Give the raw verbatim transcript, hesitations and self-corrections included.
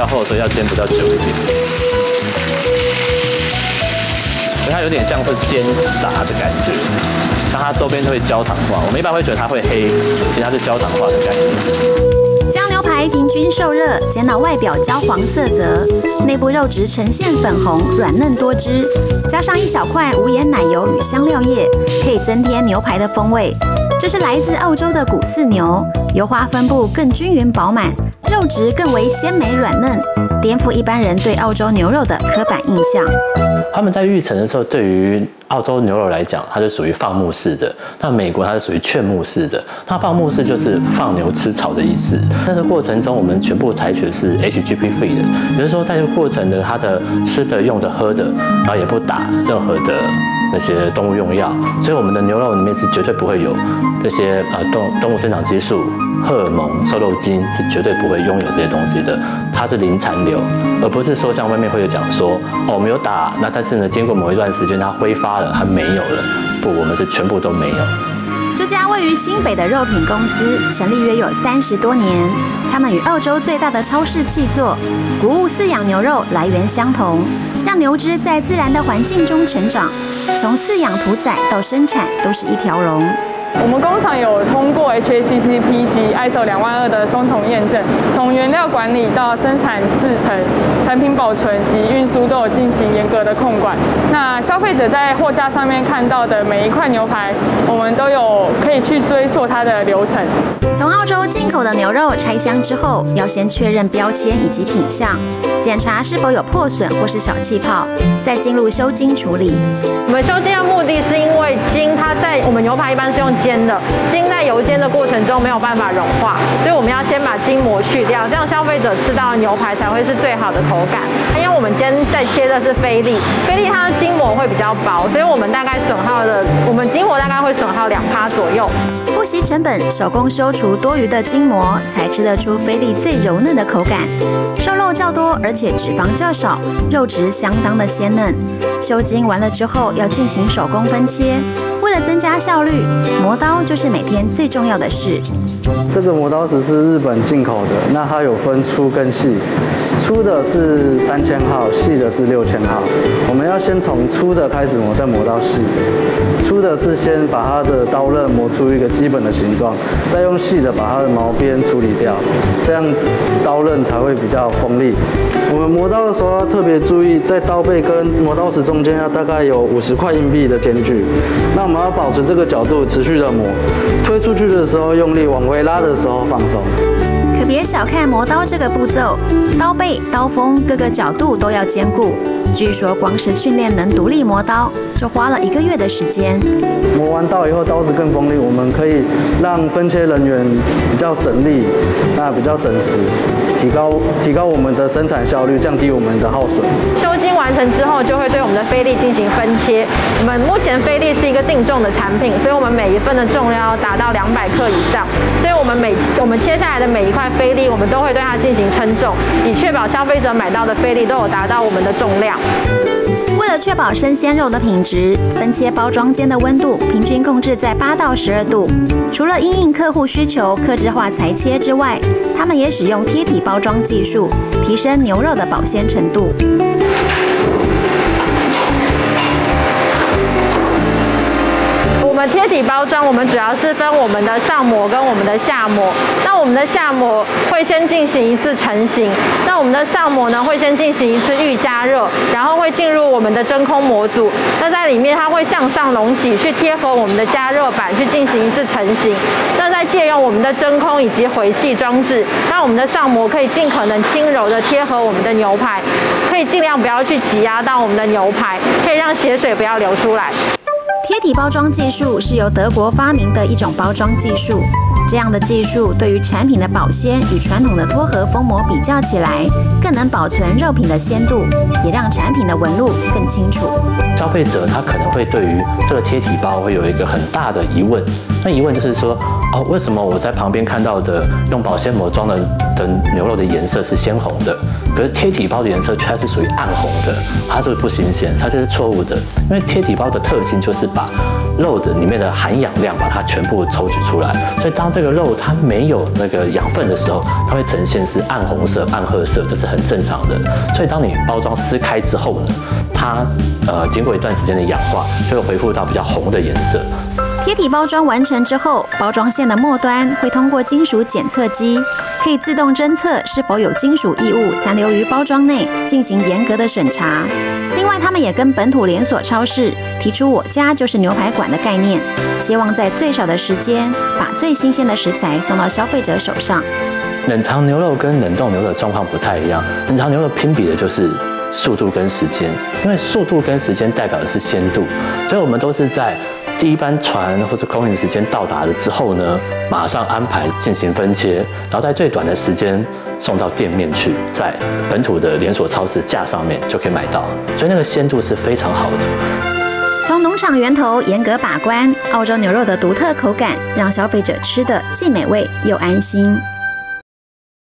厚，所以要煎比较久一点。所以它有点像是煎炸的感觉，像它周边会焦糖化。我们一般会觉得它会黑，其实它是焦糖化的概念。 将牛排平均受热，煎到外表焦黄色泽，内部肉质呈现粉红、软嫩多汁，加上一小块无盐奶油与香料叶，可以增添牛排的风味。这是来自澳洲的谷饲牛，油花分布更均匀饱满，肉质更为鲜美软嫩，颠覆一般人对澳洲牛肉的刻板印象。 他们在育成的时候，对于澳洲牛肉来讲，它是属于放牧式的；那美国它是属于劝牧式的。那放牧式就是放牛吃草的意思。在这过程中，我们全部采取的是 H G P free 的，也就是说，在这个过程的它的吃的、用的、喝的，然后也不打任何的那些动物用药，所以我们的牛肉里面是绝对不会有这些呃动动物生长激素、荷尔蒙、瘦肉精，是绝对不会拥有这些东西的。它是零残留，而不是说像外面会有讲说，哦，我们有打，那但是呢，经过某一段时间它挥发了，它没有了。不，我们是全部都没有。 这家位于新北的肉品公司成立约有三十多年，他们与澳洲最大的超市契作，谷物饲养牛肉来源相同，让牛只在自然的环境中成长，从饲养屠宰到生产都是一条龙。 我们工厂有通过 H A C C P 及 I S O 两万二的双重验证，从原料管理到生产制成、产品保存及运输都有进行严格的控管。那消费者在货架上面看到的每一块牛排，我们都有可以去追溯它的流程。 从澳洲进口的牛肉拆箱之后，要先确认标签以及品相，检查是否有破损或是小气泡，再进入修筋处理。 我们修筋的目的是因为筋它在我们牛排一般是用煎的，筋在油煎的过程中没有办法融化，所以我们要先把筋膜去掉，这样消费者吃到的牛排才会是最好的口感。因为我们今天在切的是菲力，菲力它的筋膜会比较薄，所以我们大概损耗的，我们筋膜大概会损耗两趴左右。 不惜成本，手工修除多余的筋膜，才吃得出菲力最柔嫩的口感。瘦肉较多，而且脂肪较少，肉质相当的鲜嫩。修筋完了之后，要进行手工分切。为了增加效率，磨刀就是每天最重要的事。 这个磨刀石是日本进口的，那它有分粗跟细，粗的是三千号，细的是六千号。我们要先从粗的开始磨，再磨到细的。粗的是先把它的刀刃磨出一个基本的形状，再用细的把它的毛边处理掉，这样刀刃才会比较锋利。我们磨刀的时候要特别注意，在刀背跟磨刀石中间要大概有五十块硬币的间距。那我们要保持这个角度，持续的磨，推出去的时候用力，往回拉的时候放松。 可别小看磨刀这个步骤，刀背、刀锋各个角度都要兼顾。据说光是训练能独立磨刀，就花了一个月的时间。 磨完刀以后，刀子更锋利，我们可以让分切人员比较省力，那比较省时，提高提高我们的生产效率，降低我们的耗损。 修筋完成之后，就会对我们的菲力进行分切。我们目前菲力是一个定重的产品，所以我们每一份的重量要达到两百克以上。所以我们每我们切下来的每一块菲力，我们都会对它进行称重，以确保消费者买到的菲力都有达到我们的重量。 为了确保生鲜肉的品质，分切包装间的温度平均控制在八到十二度。除了因应客户需求客制化裁切之外，他们也使用贴体包装技术，提升牛肉的保鲜程度。 我们贴体包装，我们主要是分我们的上膜跟我们的下膜。那我们的下膜会先进行一次成型，那我们的上膜呢会先进行一次预加热，然后会进入我们的真空模组。那在里面它会向上隆起，去贴合我们的加热板去进行一次成型。那再借用我们的真空以及回系装置，让我们的上膜可以尽可能轻柔的贴合我们的牛排，可以尽量不要去挤压到我们的牛排，可以让血水不要流出来。 贴体包装技术是由德国发明的一种包装技术，这样的技术对于产品的保鲜与传统的脱盒封膜比较起来，更能保存肉品的鲜度，也让产品的纹路更清楚。 消费者他可能会对于这个贴体包会有一个很大的疑问，那疑问就是说， 哦，为什么我在旁边看到的用保鲜膜装的的牛肉的颜色是鲜红的，可是贴体包的颜色却是属于暗红的？它这个不新鲜，它这是错误的。因为贴体包的特性就是把肉的里面的含氧量把它全部抽取出来，所以当这个肉它没有那个养分的时候，它会呈现是暗红色、暗褐色，这是很正常的。所以当你包装撕开之后呢，它呃经过一段时间的氧化，就会恢复到比较红的颜色。 贴体包装完成之后，包装线的末端会通过金属检测机，可以自动侦测是否有金属异物残留于包装内，进行严格的审查。另外，他们也跟本土连锁超市提出"我家就是牛排馆"的概念，希望在最少的时间把最新鲜的食材送到消费者手上。 冷藏牛肉跟冷冻牛肉的状况不太一样，冷藏牛肉拼比的就是速度跟时间，因为速度跟时间代表的是鲜度，所以我们都是在第一班船或者空运时间到达了之后呢，马上安排进行分切，然后在最短的时间送到店面去，在本土的连锁超市架上面就可以买到，所以那个鲜度是非常好的。 从农场源头严格把关，澳洲牛肉的独特口感让消费者吃得既美味又安心。